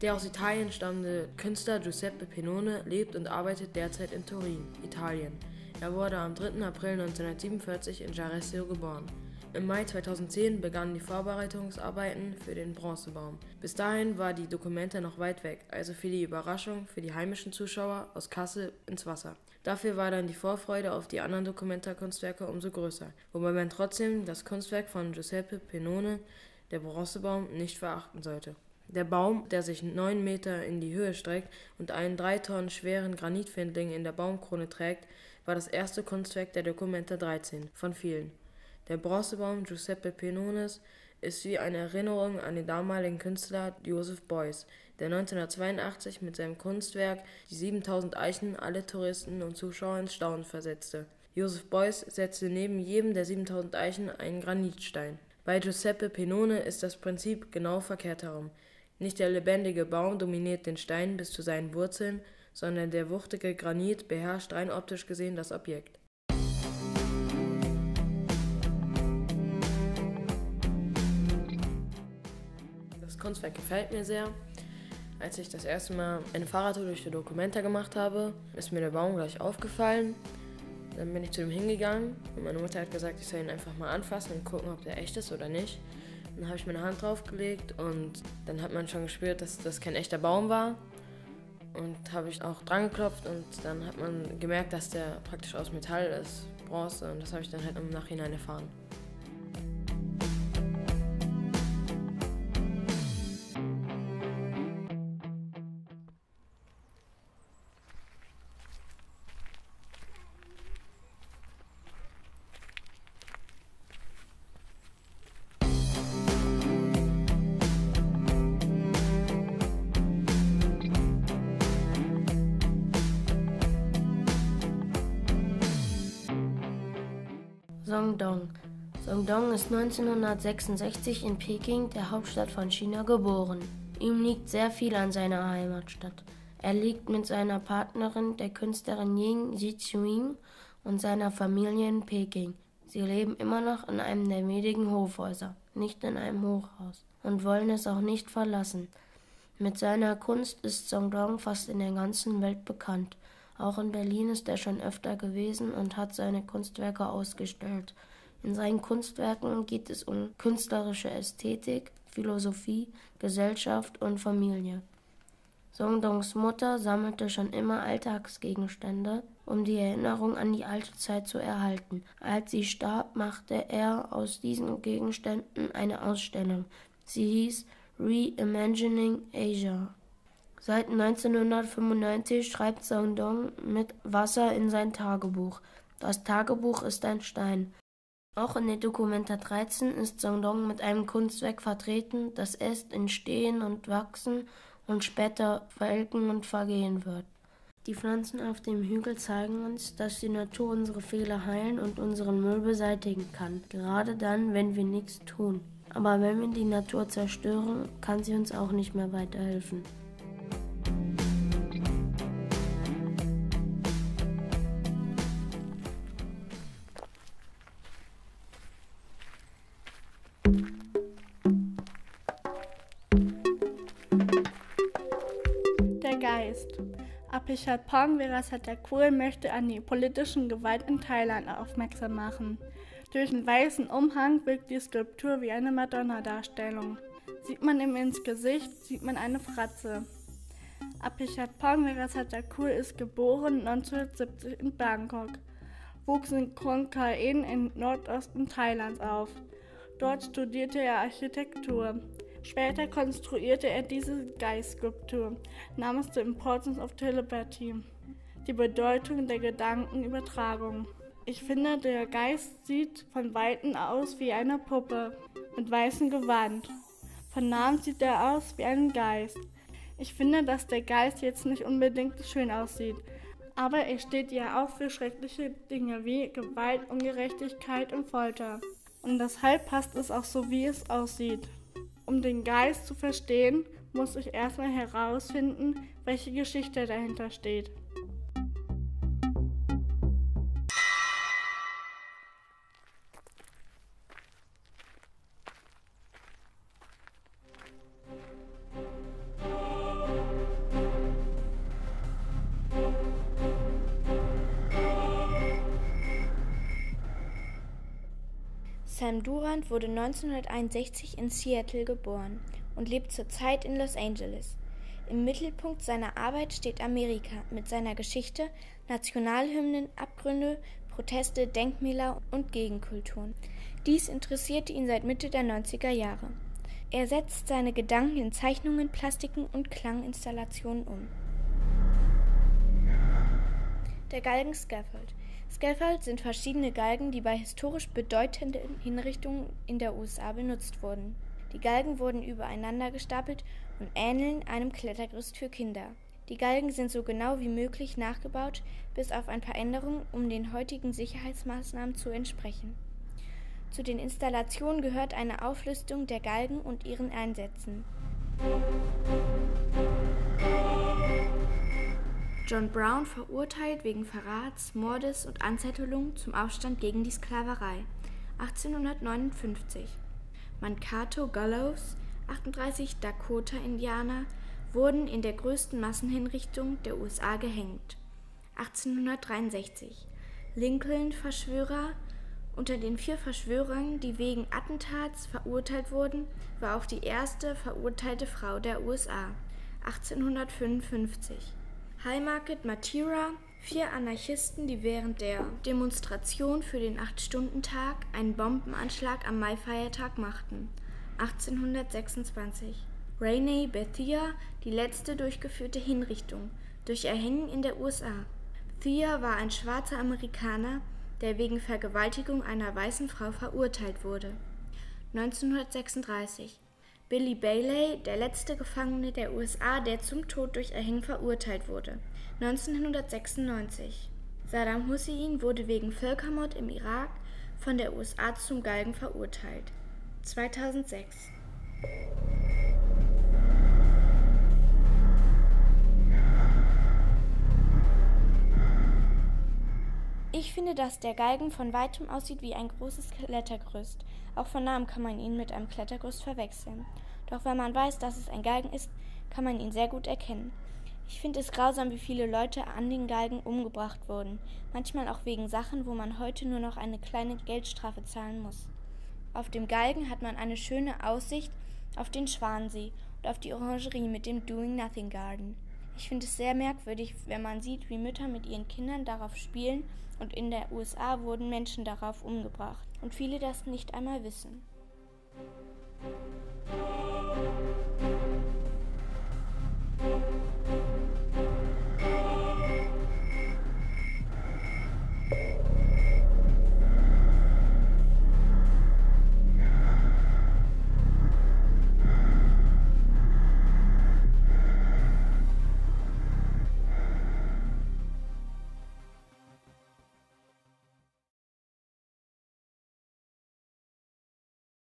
Der aus Italien stammende Künstler Giuseppe Pennone lebt und arbeitet derzeit in Turin, Italien. Er wurde am 3. April 1947 in Jaresio geboren. Im Mai 2010 begannen die Vorbereitungsarbeiten für den Bronzebaum. Bis dahin war die Documenta noch weit weg, also fiel die Überraschung für die heimischen Zuschauer aus Kassel ins Wasser. Dafür war dann die Vorfreude auf die anderen Documenta-Kunstwerke umso größer, wobei man trotzdem das Kunstwerk von Giuseppe Pennone, der Bronzebaum, nicht verachten sollte. Der Baum, der sich 9 Meter in die Höhe streckt und einen 3 Tonnen schweren Granitfindling in der Baumkrone trägt, war das erste Kunstwerk der Documenta 13 von vielen. Der Bronzebaum Giuseppe Pennones ist wie eine Erinnerung an den damaligen Künstler Joseph Beuys, der 1982 mit seinem Kunstwerk Die 7000 Eichen alle Touristen und Zuschauer ins Staunen versetzte. Joseph Beuys setzte neben jedem der 7000 Eichen einen Granitstein. Bei Giuseppe Pennone ist das Prinzip genau verkehrt herum. Nicht der lebendige Baum dominiert den Stein bis zu seinen Wurzeln, sondern der wuchtige Granit beherrscht rein optisch gesehen das Objekt. Das Kunstwerk gefällt mir sehr. Als ich das erste Mal eine Fahrradtour durch die Documenta gemacht habe, ist mir der Baum gleich aufgefallen. Dann bin ich zu ihm hingegangen und meine Mutter hat gesagt, ich soll ihn einfach mal anfassen und gucken, ob der echt ist oder nicht. Dann habe ich meine Hand draufgelegt und dann hat man schon gespürt, dass das kein echter Baum war. Und habe ich auch dran geklopft und dann hat man gemerkt, dass der praktisch aus Metall ist, Bronze, und das habe ich dann halt im Nachhinein erfahren. Songdong. Songdong ist 1966 in Peking, der Hauptstadt von China, geboren. Ihm liegt sehr viel an seiner Heimatstadt. Er lebt mit seiner Partnerin, der Künstlerin Ying Zichuing, und seiner Familie in Peking. Sie leben immer noch in einem der wenigen Hofhäuser, nicht in einem Hochhaus, und wollen es auch nicht verlassen. Mit seiner Kunst ist Songdong fast in der ganzen Welt bekannt. Auch in Berlin ist er schon öfter gewesen und hat seine Kunstwerke ausgestellt. In seinen Kunstwerken geht es um künstlerische Ästhetik, Philosophie, Gesellschaft und Familie. Songdongs Mutter sammelte schon immer Alltagsgegenstände, um die Erinnerung an die alte Zeit zu erhalten. Als sie starb, machte er aus diesen Gegenständen eine Ausstellung. Sie hieß Reimagining Asia. Seit 1995 schreibt Songdong mit Wasser in sein Tagebuch. Das Tagebuch ist ein Stein. Auch in der Documenta 13 ist Songdong mit einem Kunstwerk vertreten, das erst entstehen und wachsen und später welken und vergehen wird. Die Pflanzen auf dem Hügel zeigen uns, dass die Natur unsere Fehler heilen und unseren Müll beseitigen kann, gerade dann, wenn wir nichts tun. Aber wenn wir die Natur zerstören, kann sie uns auch nicht mehr weiterhelfen. Der Geist. Apichatpong Weerasethakul möchte an die politischen Gewalt in Thailand aufmerksam machen. Durch einen weißen Umhang wirkt die Skulptur wie eine Madonna-Darstellung. Sieht man ihm ins Gesicht, sieht man eine Fratze. Apichatpong Weerasethakul ist geboren 1970 in Bangkok, wuchs in Krung Kaen im Nordosten Thailands auf. Dort studierte er Architektur. Später konstruierte er diese Geistskulptur namens The Importance of Telepathy, die Bedeutung der Gedankenübertragung. Ich finde, der Geist sieht von Weitem aus wie eine Puppe mit weißem Gewand. Von nahem sieht er aus wie ein Geist. Ich finde, dass der Geist jetzt nicht unbedingt schön aussieht, aber er steht ja auch für schreckliche Dinge wie Gewalt, Ungerechtigkeit und Folter. Und deshalb passt es auch so, wie es aussieht. Um den Geist zu verstehen, muss ich erstmal herausfinden, welche Geschichte dahinter steht. Sam Durant wurde 1961 in Seattle geboren und lebt zurzeit in Los Angeles. Im Mittelpunkt seiner Arbeit steht Amerika mit seiner Geschichte, Nationalhymnen, Abgründe, Proteste, Denkmäler und Gegenkulturen. Dies interessierte ihn seit Mitte der 90er Jahre. Er setzt seine Gedanken in Zeichnungen, Plastiken und Klanginstallationen um. Der Galgen Scaffold. Scaffold sind verschiedene Galgen, die bei historisch bedeutenden Hinrichtungen in der USA benutzt wurden. Die Galgen wurden übereinander gestapelt und ähneln einem Klettergerüst für Kinder. Die Galgen sind so genau wie möglich nachgebaut, bis auf ein paar Änderungen, um den heutigen Sicherheitsmaßnahmen zu entsprechen. Zu den Installationen gehört eine Auflistung der Galgen und ihren Einsätzen. John Brown verurteilt wegen Verrats, Mordes und Anzettelung zum Aufstand gegen die Sklaverei, 1859. Mankato Gallows, 38 Dakota-Indianer, wurden in der größten Massenhinrichtung der USA gehängt, 1863. Lincoln-Verschwörer. Unter den 4 Verschwörern, die wegen Attentats verurteilt wurden, war auch die erste verurteilte Frau der USA, 1855. Haymarket Mattera, 4 Anarchisten, die während der Demonstration für den 8-Stunden-Tag einen Bombenanschlag am Maifeiertag machten, 1826. Rainey Bethea, die letzte durchgeführte Hinrichtung durch Erhängen in der USA. Bethea war ein schwarzer Amerikaner, der wegen Vergewaltigung einer weißen Frau verurteilt wurde. 1936. Billy Bailey, der letzte Gefangene der USA, der zum Tod durch Erhängen verurteilt wurde. 1996. Saddam Hussein wurde wegen Völkermord im Irak von der USA zum Galgen verurteilt. 2006. Ich finde, dass der Galgen von weitem aussieht wie ein großes Klettergerüst. Auch von nahem kann man ihn mit einem Klettergerüst verwechseln. Doch wenn man weiß, dass es ein Galgen ist, kann man ihn sehr gut erkennen. Ich finde es grausam, wie viele Leute an den Galgen umgebracht wurden. Manchmal auch wegen Sachen, wo man heute nur noch eine kleine Geldstrafe zahlen muss. Auf dem Galgen hat man eine schöne Aussicht auf den Schwansee und auf die Orangerie mit dem Doing Nothing Garden. Ich finde es sehr merkwürdig, wenn man sieht, wie Mütter mit ihren Kindern darauf spielen, und in der USA wurden Menschen darauf umgebracht und viele das nicht einmal wissen.